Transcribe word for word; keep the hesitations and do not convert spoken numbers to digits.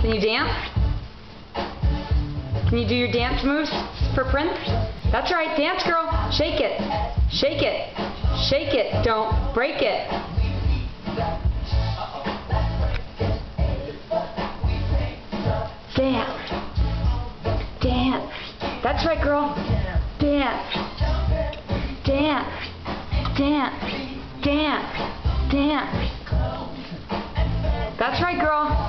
Can you dance? Can you do your dance moves for Prince? That's right, dance girl. Shake it. Shake it. Shake it. Don't break it. Dance. Dance. That's right, girl. Dance. Dance. Dance. Dance. Dance. That's right, girl.